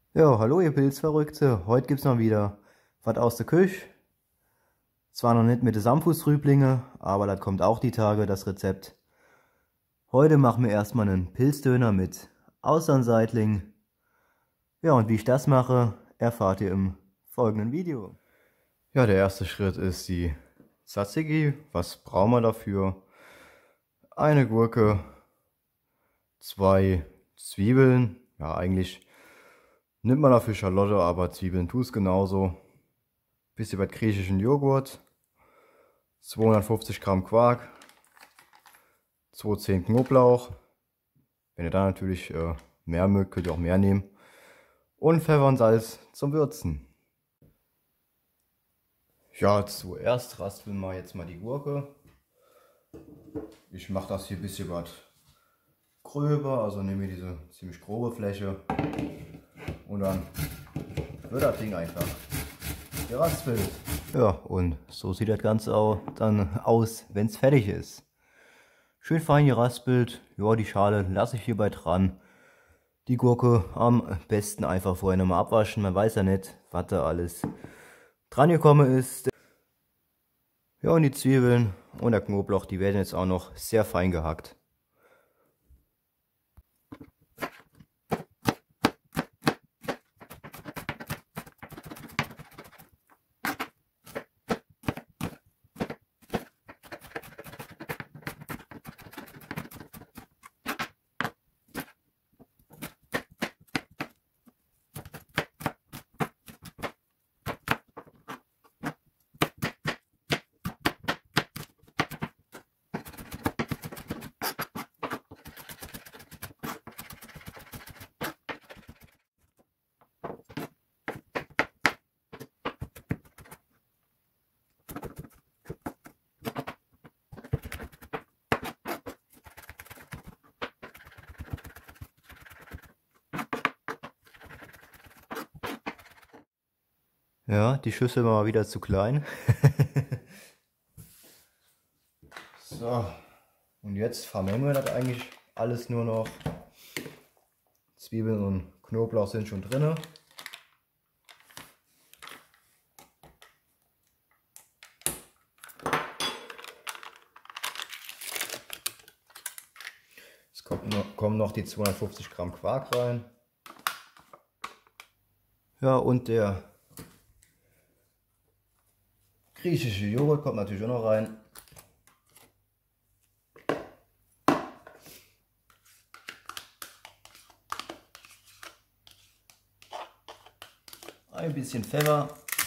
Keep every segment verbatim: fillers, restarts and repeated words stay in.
Ja, hallo ihr Pilzverrückte. Heute gibt's mal wieder was aus der Küche. Zwar noch nicht mit den Samtfußrüblinge, aber das kommt auch die Tage, das Rezept. Heute machen wir erstmal einen Pilzdöner mit Austernseitling. Ja, und wie ich das mache, erfahrt ihr im folgenden Video. Ja, der erste Schritt ist die Tzatziki. Was brauchen wir dafür? Eine Gurke, zwei Zwiebeln. Ja, eigentlich nimmt man dafür Schalotte, aber Zwiebeln tut's genauso. Bisschen was griechischen Joghurt, zweihundertfünfzig Gramm Quark, zweihundertzehn Knoblauch. Wenn ihr da natürlich äh, mehr mögt, könnt ihr auch mehr nehmen. Und Pfeffer und Salz zum Würzen. Ja, zuerst raspeln wir jetzt mal die Gurke. Ich mache das hier ein bisschen was gröber, also nehme ich diese ziemlich grobe Fläche. Und dann wird das Ding einfach geraspelt. Ja, und so sieht das Ganze auch dann aus, wenn es fertig ist. Schön fein geraspelt. Ja, die Schale lasse ich hierbei dran. Die Gurke am besten einfach vorher nochmal abwaschen. Man weiß ja nicht, was da alles dran gekommen ist. Ja, und die Zwiebeln und der Knoblauch, die werden jetzt auch noch sehr fein gehackt. Ja, die Schüssel war mal wieder zu klein. So, und jetzt vermengen wir das eigentlich alles nur noch. Zwiebeln und Knoblauch sind schon drin. Jetzt kommt noch, kommen noch die zweihundertfünfzig Gramm Quark rein. Ja, und der griechische Joghurt kommt natürlich auch noch rein. Ein bisschen Pfeffer.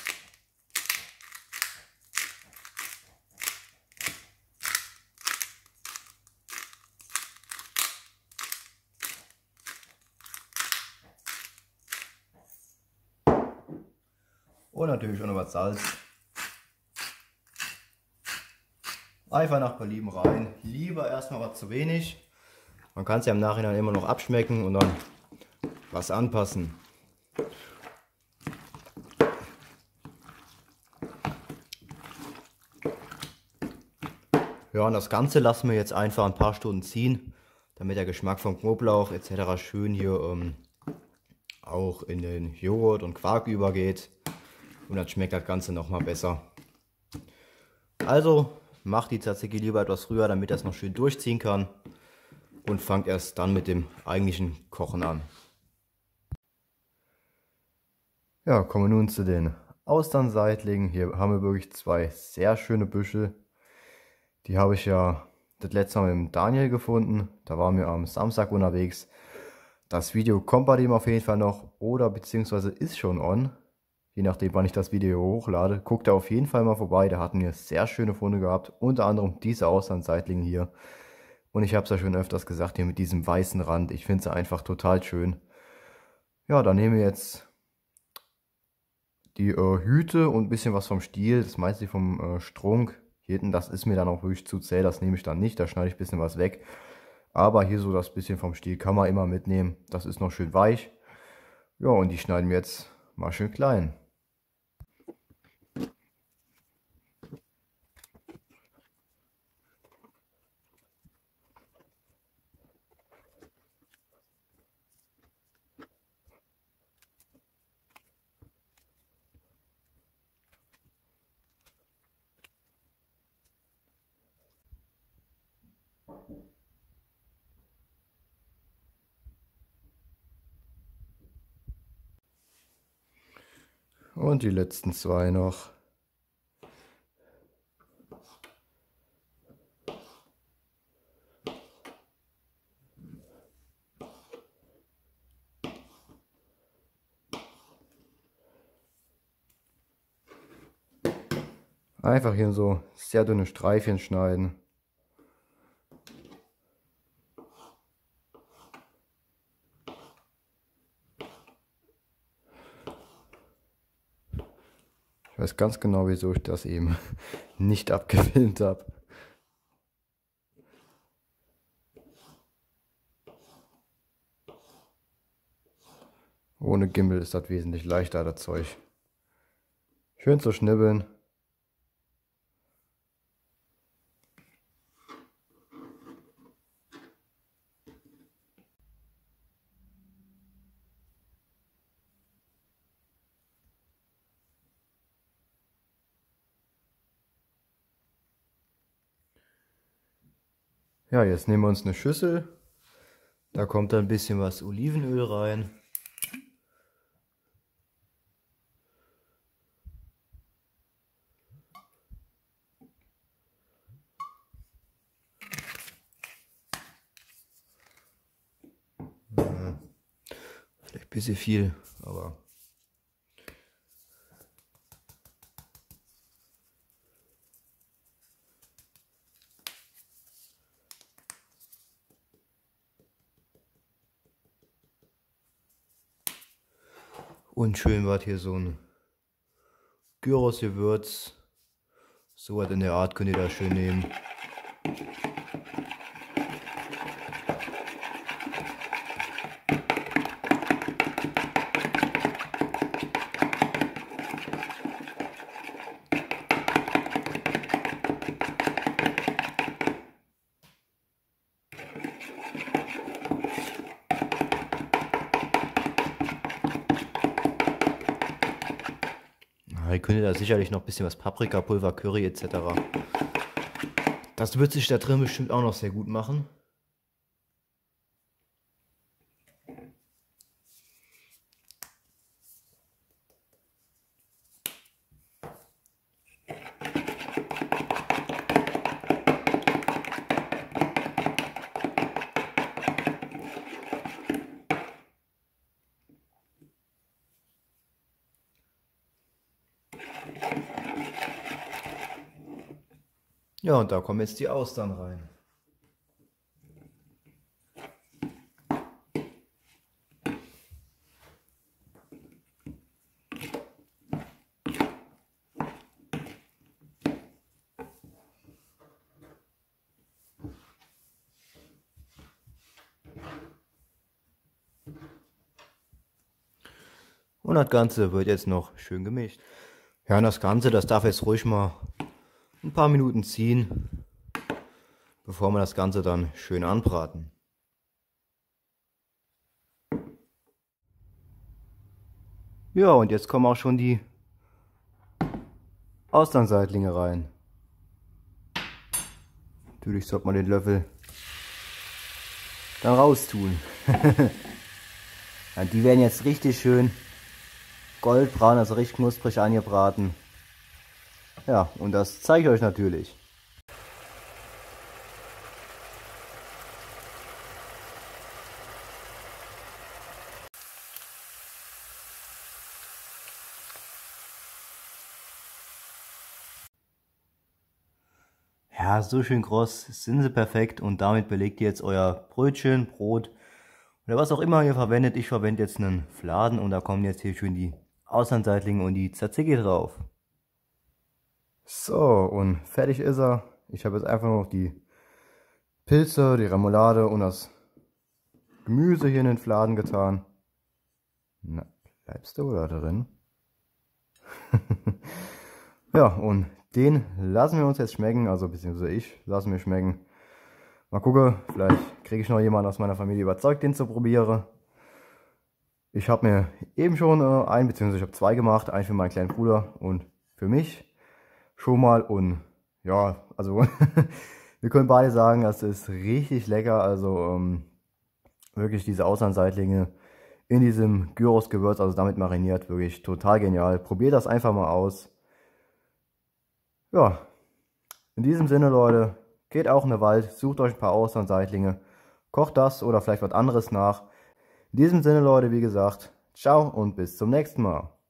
Und natürlich auch noch was Salz. Einfach nach Belieben rein. Lieber erstmal was zu wenig. Man kann es ja im Nachhinein immer noch abschmecken und dann was anpassen. Ja, und das Ganze lassen wir jetzt einfach ein paar Stunden ziehen, damit der Geschmack vom Knoblauch et cetera schön hier ähm, auch in den Joghurt und Quark übergeht. Und dann schmeckt das Ganze nochmal besser. Also macht die Tzatziki lieber etwas früher, damit das noch schön durchziehen kann. Und fangt erst dann mit dem eigentlichen Kochen an. Ja, kommen wir nun zu den Austernseitlingen. Hier haben wir wirklich zwei sehr schöne Büschel. Die habe ich ja das letzte Mal mit dem Daniel gefunden. Da waren wir am Samstag unterwegs. Das Video kommt bei dem auf jeden Fall noch oder beziehungsweise ist schon on. Je nachdem, wann ich das Video hochlade. Guckt da auf jeden Fall mal vorbei. Da hatten wir sehr schöne Funde gehabt. Unter anderem diese Austernseitlinge hier. Und ich habe es ja schon öfters gesagt, hier mit diesem weißen Rand. Ich finde es einfach total schön. Ja, dann nehmen wir jetzt die äh, Hüte und ein bisschen was vom Stiel. Das meiste vom äh, Strunk. Hier hinten, das ist mir dann auch wirklich zu zäh. Das nehme ich dann nicht. Da schneide ich ein bisschen was weg. Aber hier so das bisschen vom Stiel kann man immer mitnehmen. Das ist noch schön weich. Ja, und die schneiden wir jetzt mal schön klein. Und die letzten zwei noch. Einfach hier so sehr dünne Streifchen schneiden. Ich weiß ganz genau, wieso ich das eben nicht abgefilmt habe. Ohne Gimbal ist das wesentlich leichter, das Zeug. Schön zu schnibbeln. Ja, jetzt nehmen wir uns eine Schüssel. Da kommt ein bisschen was Olivenöl rein. Vielleicht ein bisschen viel, aber und schön was hier so ein Gyros-Gewürz. So was in der Art könnt ihr da schön nehmen. Ihr könnt da sicherlich noch ein bisschen was Paprikapulver, Curry et cetera. Das wird sich da drin bestimmt auch noch sehr gut machen. Ja, und da kommen jetzt die Austern rein. Und das Ganze wird jetzt noch schön gemischt. Ja, und das Ganze, das darf jetzt ruhig mal ein paar Minuten ziehen, bevor wir das Ganze dann schön anbraten. Ja, und jetzt kommen auch schon die Austernseitlinge rein. Natürlich sollte man den Löffel dann raustun. Ja, die werden jetzt richtig schön goldbraun, also richtig knusprig angebraten. Ja, und das zeige ich euch natürlich. Ja, so schön kross sind sie perfekt und damit belegt ihr jetzt euer Brötchen, Brot oder was auch immer ihr verwendet. Ich verwende jetzt einen Fladen und da kommen jetzt hier schön die Austernseitlinge und die Tzatziki drauf. So, und fertig ist er. Ich habe jetzt einfach noch die Pilze, die Remoulade und das Gemüse hier in den Fladen getan. Na, bleibst du da drin? Ja, und den lassen wir uns jetzt schmecken, also beziehungsweise ich lasse mir schmecken. Mal gucken, vielleicht kriege ich noch jemanden aus meiner Familie überzeugt, den zu probieren. Ich habe mir eben schon äh, ein, beziehungsweise ich habe zwei gemacht, einen für meinen kleinen Bruder und für mich schon mal. Und ja, also wir können beide sagen, das ist richtig lecker. Also ähm, wirklich diese Austernseitlinge in diesem Gyros-Gewürz, also damit mariniert. Wirklich total genial. Probiert das einfach mal aus. Ja, in diesem Sinne, Leute, geht auch in den Wald, sucht euch ein paar Austernseitlinge, kocht das oder vielleicht was anderes nach. In diesem Sinne, Leute, wie gesagt, ciao und bis zum nächsten Mal.